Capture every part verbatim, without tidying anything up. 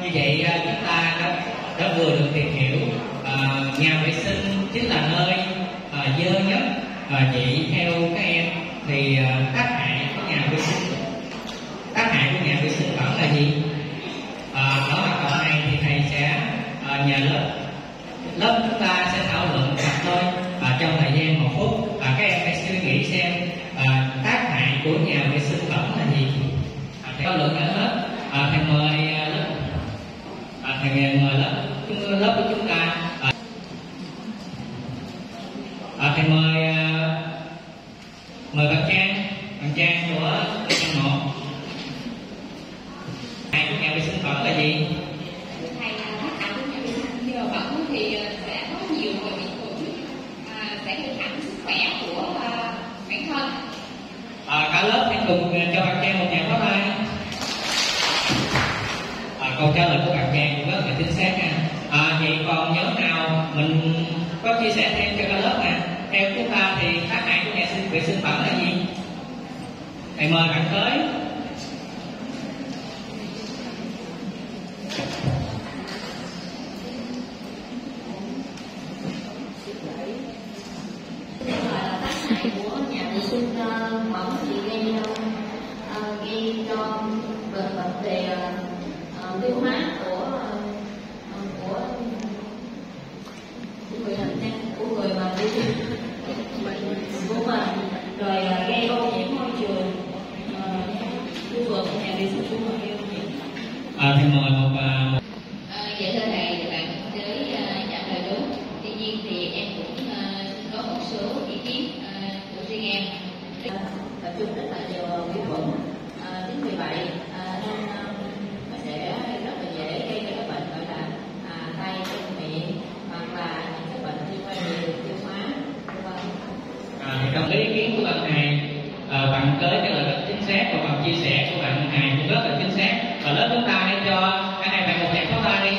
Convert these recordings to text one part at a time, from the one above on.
Như vậy chúng ta đã, đã vừa được tìm hiểu uh, nhà vệ sinh chính là nơi uh, dơ nhất. Uh, vậy theo các em thì uh, tác hại của nhà vệ sinh, tác hại của nhà vệ sinh bẩn là gì? Uh, ở hoạt động này thì thầy sẽ uh, nhờ lớp lớp chúng ta sẽ thảo luận thật thôi uh, trong thời gian một phút. Uh, các em hãy suy nghĩ xem uh, tác hại của nhà vệ sinh bẩn là gì. Uh, thảo luận ở hết. Uh, thầy mời uh, lớp uh, thầy mời lớp lớp của chúng ta. Uh, uh, thầy mời uh, mời bạn Trang, bạn Trang của lớp một. Hại của nhà vệ sinh bẩn là gì? Thầy, tác hại của nhà vệ sinh nhờ bẩn thì sẽ có nhiều người bị khuẩn, à, sẽ gây hại sức khỏe của à, bản thân. À, cả lớp hãy cùng cho bạn Trang một tràng pháo tay. À, câu trả lời của bạn Trang cũng rất là chính xác nha. À, vậy còn nhóm nào mình có chia sẻ thêm cho cả lớp nè? Theo chúng ta thì tác hại của nhà vệ sinh bẩn là gì? Thầy mời bạn tới. Tác hại của nhà vệ sinh bẩn thì gây uh, gây cho bệnh bệnh về uh, tiêu hóa của uh, của người của người mà đi của mình, rồi uh, gây ô nhiễm môi trường, khu vực nhà vệ sinh của mình gây ô nhiễm. À, thì mời một uh, À, vậy thưa thầy, bạn tới uh, trả lời đúng. Tuy nhiên thì em cũng uh, có một số ý kiến uh, của riêng em. Tập trung rất là nhiều vi khuẩn, à, chính vì vậy à, nên nó sẽ rất là dễ gây ra các bệnh gọi là à, tay chân miệng, hoặc là những cái bệnh liên quan đến đường tiêu hóa. À, thì trong cái ý kiến của bạn Hải, à, bạn tới cái lời rất chính xác, và bạn chia sẻ của bạn Hải cũng rất là chính xác. Và lớp chúng ta hãy cho cả hai bạn một tràng pháo tay đi.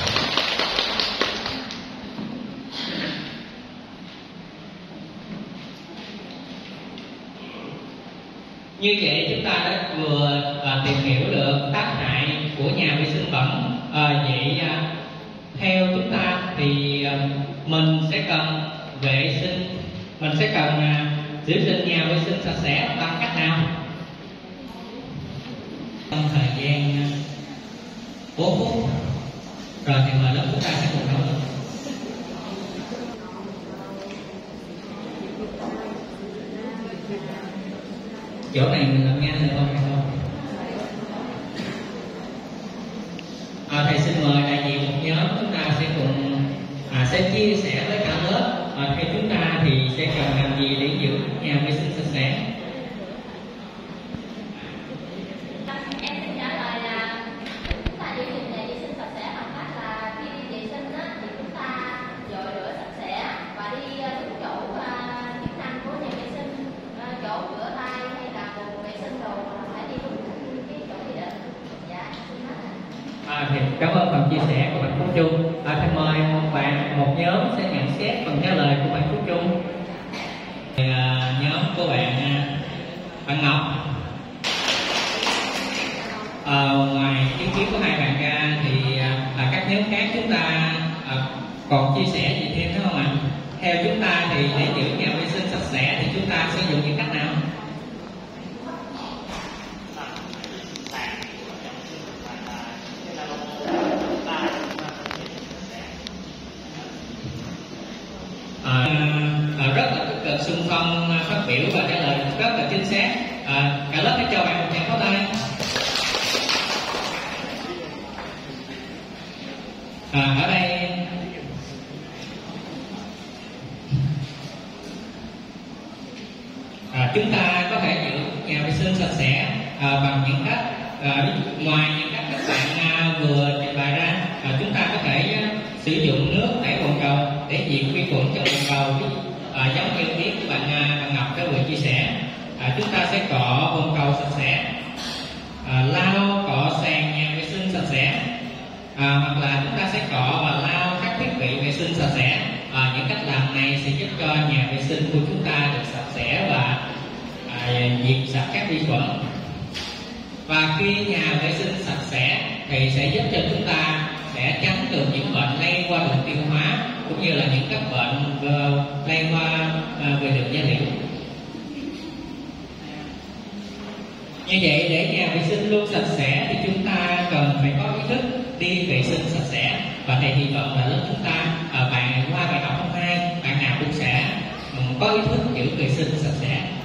Như vậy chúng ta đã vừa à, tìm hiểu được tác hại của nhà vệ sinh bẩn. À, vậy à, theo chúng ta thì à, mình sẽ cần vệ sinh, mình sẽ cần à, giữ gìn nhà vệ sinh sạch sẽ bằng cách nào? Trong thời gian bốn phút rồi thì mời lớp chúng ta sẽ cùng thảo luận. Chỗ này mình làm nhanh được không hay không? À, thầy xin mời đại diện một nhóm chúng ta sẽ cùng à, sẽ chia sẻ với cả lớp. À, theo chúng ta thì sẽ cần làm gì để giữ nhà vệ sinh sạch sẽ? Em xin trả lời là chúng ta giữ gìn nhà vệ sinh sạch sẽ bằng cách là khi đi vệ sinh á, thì chúng ta dội rửa sạch sẽ và đi đúng chỗ chức năng của nhà vệ sinh, chỗ rửa tay hay là bồn vệ sinh đồ phải đi đúng cái chỗ quy định. Dạ, xin hết ạ. À, thì cảm ơn phần chia sẻ của bạn Phú Trung. À, thầy mời một bạn, một nhóm sẽ nhận xét phần trả lời của bạn Phú Trung. Thì, à, nhóm của bạn bạn Ngọc. À, ngoài ý kiến của hai bạn ra thì à, các nhóm khác chúng ta à, còn chia sẻ gì thêm đúng không ạ? Theo chúng ta thì để giữ nhà vệ sinh sạch sẽ thì chúng ta sẽ dùng những cách nào? À, à, rất là tích cực xung phong phát biểu và trả lời rất là chính xác. À, cả lớp hãy cho bạn một tràng pháo tay. À, ở đây à, chúng ta có thể giữ nhà vệ sinh sạch sẽ à, bằng những cách à, ngoài những cách các bạn à, vừa trình bày ra, à, chúng ta có thể à, sử dụng nước tẩy bồn cầu để diệt vi khuẩn trong bồn cầu. À, giống như ý của bạn, à, bạn Ngọc đã vừa chia sẻ, à, chúng ta sẽ cọ bồn cầu sạch sẽ, à, lau cọ sàn nhà vệ sinh sạch sẽ, à, hoặc là chúng ta sẽ cọ và lau các thiết bị vệ sinh sạch sẽ. À, những cách làm này sẽ giúp cho nhà vệ sinh của chúng ta được sạch sẽ và à, diệt sạch các vi khuẩn. Và khi nhà vệ sinh sạch sẽ thì sẽ giúp cho chúng ta sẽ tránh được những bệnh lây qua đường tiêu hóa, cũng như là những các bệnh uh, lây qua uh, về đường da liễu. Như vậy để nhà vệ sinh luôn sạch sẽ thì chúng ta cần phải có ý thức đi vệ sinh sạch sẽ. Và thầy hy vọng là lớp chúng ta, uh, bạn qua bài học hôm nay, bạn nào cũng sẽ um, có ý thức giữ vệ sinh sạch sẽ.